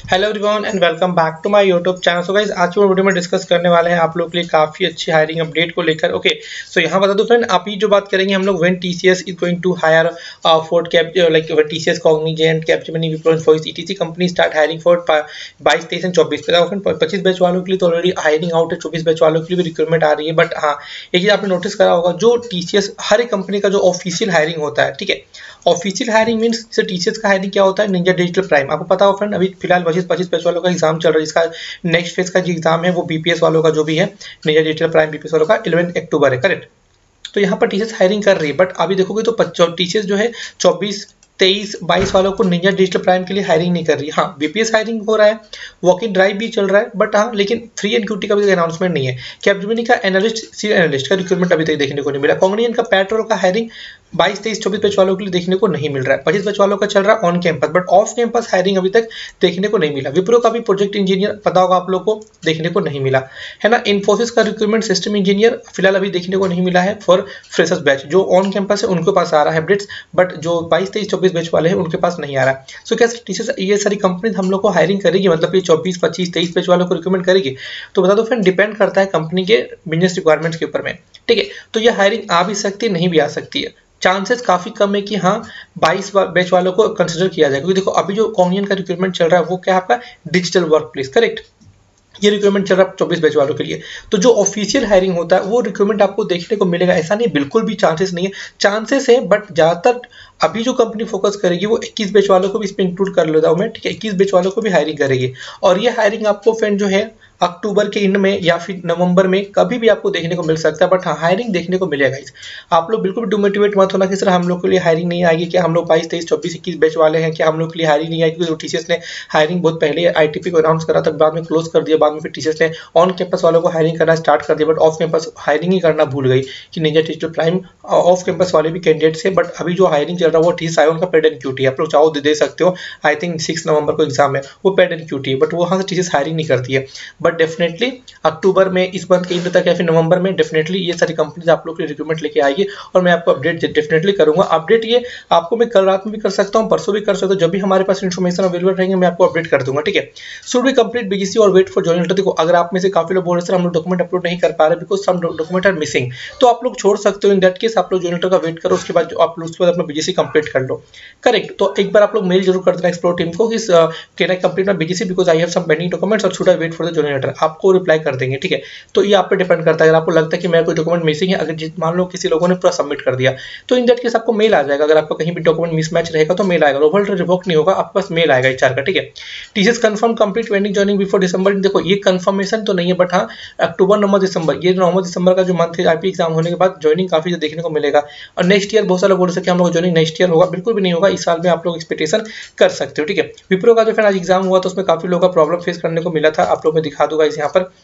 Hello everyone and welcome back to my YouTube channel. So guys आज की video में discuss करने वाले हैं आप लोगों के लिए काफी अच्छी हायरिंग अपडेट को लेकर। ओके सो यहाँ बता दो फ्रेंड, आप ही जो बात करेंगे हम लोग when TCS is going to hire for cap like TCS Cognizant Capgemini Wipro Infosys etc company start hiring for 22 23 and 24 पे। फ्रेंड 25 बैच वालों के लिए तो ऑलरेडी हायरिंग आउट है, 24 बैच वालों के लिए भी रिक्रूटमेंट आ रही है। बट हाँ, एक चीज आपने नोटिस करा होगा, जो टीसीएस हर एक कंपनी का जो ऑफिशियल हायरिंग होता है, ठीक है, ऑफिशियल हायरिंग मींस जैसे टीसीएस का हायरिंग क्या होता है, निंजा डिजिटल प्राइम आपको पता हो फ्रेंड। अभी फिलहाल 25 बैच वालों का एग्जाम चल रहा है, जिसका नेक्स्ट फेज का जो एग्जाम है वो बीपीएस वालों का जो भी है, निंजा डिजिटल प्राइम बीपीएस वालों का 11 अक्टूबर है, करेक्ट। तो यहाँ पर टीसीएस हायरिंग कर रही है, बट अभी देखोगे तो टीसीएस जो है 24 23 22 वालों को निंजा डिजिटल प्राइम के लिए हायरिंग नहीं कर रही है। हाँ, बीपीएस हायरिंग हो रहा है, वॉक इन ड्राइव भी चल रहा है, बट हाँ लेकिन फ्री एंड क्यूटी का भी अनाउंसमेंट नहीं है। कैपजेमिनी का एनालिस्ट सी एनालिस्ट का रिक्रूटमेंट अभी तक देखने को नहीं मिला। कॉग्निजेंट का पेट्रोल का हायरिंग 22 23 24 बैच वालों के लिए देखने को नहीं मिल रहा है। 25 बैच वालों का चल रहा है on campus, but off campus hiring अभी तक देखने को नहीं मिला। विप्रो का भी प्रोजेक्ट इंजीनियर पता होगा आप लोग को, देखने को नहीं मिला है ना। इन्फोसिस का रिक्रूटमेंट सिस्टम इंजीनियर फिलहाल अभी देखने को नहीं मिला है फॉर फ्रेशर्स बैच। जो ऑन कैंपस है उनके पास आ रहा है अपडेट्स, बट जो 22 23 24 बैच वाले हैं उनके पास नहीं आ रहा है। सो क्या टीचर्स ये सारी कंपनी हम लोग को हायरिंग करेगी, मतलब ये 24 25 23 बैच वालों को रिक्रूटमेंट करेगी? तो बता दो फ्रेंड, डिपेंड करता है कंपनी के बिजनेस रिक्वायरमेंट्स के ऊपर में, ठीक है। तो ये हायरिंग आ भी सकती है, नहीं भी आ सकती है। चांसेस काफी कम है कि हाँ 22 बैच वालों को कंसिडर किया जाए, क्योंकि देखो अभी जो कॉग्निजेंट का रिक्रूटमेंट चल रहा है वो क्या है, आपका डिजिटल वर्क प्लेस, करेक्ट। ये रिक्रूटमेंट चल रहा है 24 बैच वालों के लिए। तो जो ऑफिशियल हायरिंग होता है वो रिक्रूटमेंट आपको देखने को मिलेगा, ऐसा नहीं बिल्कुल भी चांसेस नहीं है, चांसेस है, बट ज्यादातर अभी जो कंपनी फोकस करेगी वो 21 बैच वालों को भी इसमें इंक्लूड कर लेता हूं मैं, ठीक है। 21 बैच वालों को भी हायरिंग करेगी, और ये हायरिंग आपको फ्रेंड जो है अक्टूबर के एंड में या फिर नवंबर में कभी भी आपको देखने को मिल सकता है। बट हाँ, हायरिंग देखने को मिलेगा। आप लोग बिल्कुल भी डिमोटिवेट मत होना कि सर हम लोग के लिए हायरिंग नहीं आएगी, क्या हम लोग 22 23 24 21 बैच वाले हैं, क्या हम लोग के लिए हायरिंग नहीं आएगी? क्योंकि टीसीएस ने हायरिंग बहुत पहले आईटीपी को अनाउंस करा था, बाद में क्लोज कर दिया, बाद में फिर टीसीएस ने ऑन कैंपस वालों को हायरिंग करना स्टार्ट कर दिया, बट ऑफ कैंपस हायरिंग ही करना भूल गई कि ninja digital prime off campus वाले भी कैंडिडेट्स है। बट अभी जो हायरिंग चल रहा है वो टीसीएस आयोन का पेड एंड क्यूटी है, आप लोग चाहो दे सकते हो। आई थिंक 6 नवंबर को एग्जाम है, वो पेड एंड क्यूटी है, बट वहां से टीसीएस हायरिंग नहीं करती है। बट डेफिनेटली अक्टूबर में, इस मंथ के एंड तक या फिर नवंबर में डेफिनेटली ये सारी कंपनीज आप लोग के रिक्रूटमेंट लेके आएगी, और मैं आपको अपडेट डेफिनेटली करूंगा। अपडेट ये आपको मैं कल रात में भी कर सकता हूं, परसों भी कर सकता हूं, जब भी हमारे पास इन्फॉर्मेशन अवेलेबल रहेंगे मैं आपको अपडेट कर दूंगा, ठीक है। शुड बी कंप्लीट बीजीसी और वेट फॉर जॉइनिंग लेटर। देखो अगर आप में से काफी लोग बोल रहे हैं सर हम लोग डॉक्यूमेंट अपलोड नहीं कर पा रहे because some document are missing, तो आप लोग छोड़ सकते हो। इन दैट केस आप लोग जॉइनिंग लेटर का वेट करो, उसके बाद आप लोग उसके बाद अपना बीजीसी कंप्लीट कर लो, करेक्ट। तो एक बार आप लोग मेल जरूर कर देना एक्सप्लोर टीम को, इस can I complete my BGC because I have some pending documents और should I wait for the joining letter, आपको रिप्लाई कर देंगे, ठीक है। तो ये आप पे डिपेंड करता है। अगर आपको लगता है कि मेरा कोई डॉक्यूमेंट मिसिंग है, अगर मान लो किसी लोगों ने पूरा सबमिट कर दिया, तो इन दैट केस आपको मेल आ जाएगा। अगर आपको कहीं भी डॉक्यूमेंट मिसमैच रहेगा तो मेल आएगा, ओवरऑल रिवोक नहीं होगा, आपके पास मेल आएगा एचआर का, ठीक है। TCS confirm complete pending joining before December. देखो ये कंफर्मेशन तो नहीं है, बट हाँ अक्टूबर नवंबर दिसंबर, ये नवंबर दिसंबर का जो मंथ है आईपी एग्जाम होने के बाद ज्वाइनिंग काफी देखने को मिलेगा। और नेक्स्ट ईयर बहुत सारे बोल सके हम लोग ज्वाइनिंग नेक्स्ट ईयर होगा, बिल्कुल भी नहीं होगा, इस साल में आप लोग एक्सपेक्टेशन कर सकते हो, ठीक है। विप्रो का जो फिर आज एग्जाम हुआ तो उसमें काफी लोगों का प्रॉब्लम फेस करने को मिला था, आप लोग को दिखा दूंगा इस यहाँ पर,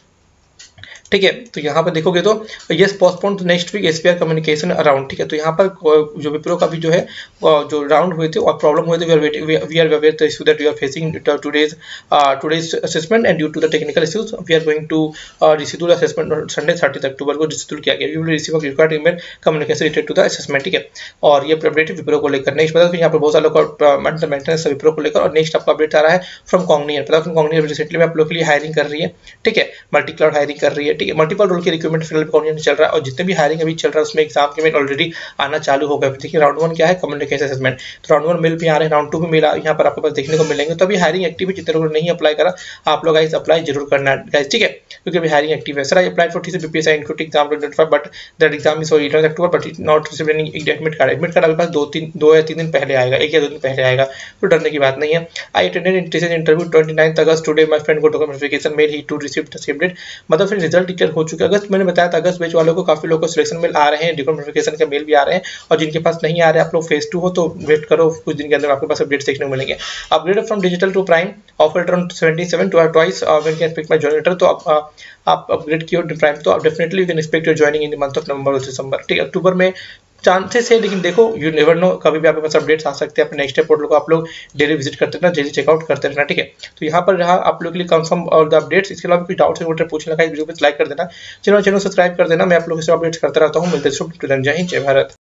ठीक है। तो यहाँ पर देखोगे तो yes postpone to next week SPR communication around, ठीक है। तो यहाँ पर जो विप्रो का भी जो है जो राउंड हुए थे और प्रॉब्लम हुए थे, we are aware the issue that we are facing today's assessment and due to the technical issues we are going to reschedule assessment Sunday 30 अक्टूबर को रिसीड्यूल किया गया। We will receive required email communication related to the assessment, ठीक है। और ये update Wipro को लेकर। नेक्स्ट पता यहाँ पर बहुत सारे लोग मेंटेनेंस विप्रो को लेकर, और नेक्स्ट आपका अपडेट आ रहा है फ्रॉम कॉग्निजेंट। पता कॉग्निजेंट रिसेंटली में आप लोग के लिए हायरिंग कर रही है, ठीक है, मल्टी क्लाउड हायरिंग कर रही है, ठीक है। मल्टीपल रोल के रिक्रूटमेंट फिलहाल कॉग्निजेंट चल रहा है, और जितने भी हायरिंग अभी चल रहा है उसमें एग्जाम के मेल ऑलरेडी आना चालू हो गए। देखिए राउंड 1 क्या है, कम्युनिकेशन असेसमेंट, तो राउंड 1 मेल भी आ रहे हैं, राउंड 2 भी मेल यहाँ पर आपको पास देखने को मिलेंगे। तो अभी हायरिंग एक्टिव है, जितने लोगों ने नहीं अप्लाई करा आप लोग गाइस अप्लाई जरूर करना गाइस, ठीक है, क्योंकि अभी हायरिंग एक्टिव है। Sir I applied for TC BPS including exam 2025 but that exam is for 11 October but not received any admit card. Admit card आपके पास 2 या 3 दिन पहले आएगा, 1 या 2 दिन पहले आएगा, तो डरने की बात नहीं है। I attended TC interview 29 August, today my friend got notification mail he to receive the same date. मतलब फिर रिजल्ट डिक्लेयर हो चुका है। अगस्त मैंने बताया था, अगस्त बैच वालों को काफी लोगों को सिलेक्शन मेल आ रहे हैं, डिक्लेयर नोटिफिकेशन के मेल भी आ रहे हैं, और जिनके पास नहीं आ रहे आप लोग फेज 2 हो तो वेट करो, कुछ दिन के अंदर आपके पास अपडेट्स देखने को मिलेंगे। Upgrade from digital to prime offer around 77 to twice when can expect my joining letter. तो आप अपग्रेड किए प्राइम, तो आप definitely you can expect your joining in the month of November और दिसंबर, ठीक है। अक्टूबर में चांसेस है, लेकिन देखो यू नेवर नो, कभी भी आपके पास अपडेट्स आ सकते हैं। अपने नेक्स्ट पोर्टल को आप लोग डेली विजिट करते रहना, डेली चेकआउट करते रहना, ठीक है। तो यहाँ पर रहा आप लोग के लिए कंफर्म और द अपडेट्स। इसके अलावा कुछ डाउट्स है पूछने का, वीडियो को लाइक कर देना, चैनल सब्सक्राइब कर देना, मैं आप लोगों से अपडेट्स करता रहता हूँ। मिलते हैं, जय हिंद जय भारत।